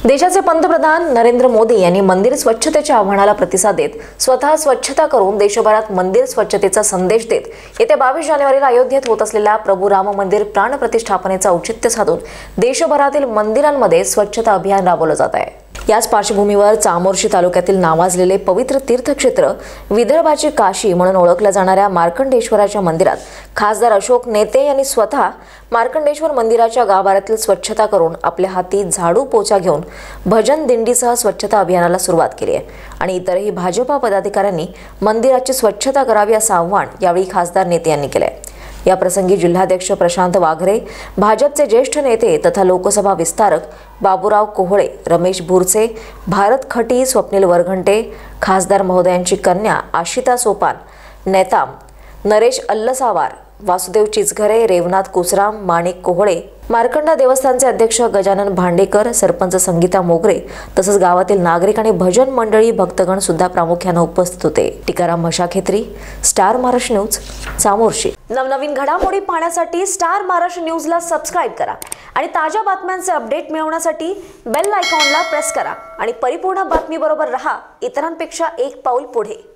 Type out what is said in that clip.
देशाचे पंतप्रधान नरेंद्र मोदी यांनी मंदिर स्वच्छतेच्या आव्हानाला प्रतिसाद देत स्वतः स्वच्छता करून देशभरात मंदिर स्वच्छतेचा संदेश देत येत्या 22 जानेवारीला अयोध्येत होत असलेल्या प्रभू राम मंदिर प्राण प्रतिष्ठापनेचा औचित्य साधून देशभरातील मंदिरांमध्ये स्वच्छता अभियान राबवलं जात आहे। याच पार्श्वभूमीवर चामोर्शी तालुक्यातील नावाजलेले पवित्र तीर्थक्षेत्र विदर्भाची काशी म्हणून ओळखल्या जाणाऱ्या मार्कंडेश्वराच्या मंदिरात खासदार अशोक नेते यांनी स्वतः मार्कंडेश्वर मंदिराच्या गाभाऱ्यातील स्वच्छता करून आपल्या हाती झाडू पोछा घेऊन भजन दिंडीसह स्वच्छता अभियानाला सुरुवात केली आहे आणि इतरही भाजपा पदाधिकाऱ्यांनी मंदिराची स्वच्छता करावी असं आवाहन यावेळी खासदार नेते यांनी केले। या प्रसंगी जिल्हाध्यक्ष प्रशांत वाघरे, भाजपचे ज्येष्ठ नेते तथा लोकसभा विस्तारक बाबूराव कोहळे, रमेश भुरसे, भारत खटी, स्वप्नील वरघंटे, खासदार महोदयांची कन्या आशिता सोपान, नेताम नरेश अल्लसावार, वासुदेव चिचघरे, रेवनाथ कुसराम, माणिक कोहळे, मार्कंडा देवस्थानचे अध्यक्ष गजानन भांडेकर, सरपंच संगीता मोगरे तसंच गावातील नागरिक आणि भजन मंडळी भक्तगण सुद्धा प्रामुख्याने उपस्थित होते। Tikaram Mashakhetri, star Maharashtra news, Chamorshi. नवनवीन घडामोडी पाहण्यासाठी स्टार महाराष्ट्र न्यूजला सबस्क्राइब करा आणि ताज्या बातम्यांचे अपडेट मिळवण्यासाठी बेल आयकॉनला प्रेस करा आणि परिपूर्ण बातमीबरोबर रहा, इतरांपेक्षा एक पाऊल पुढे।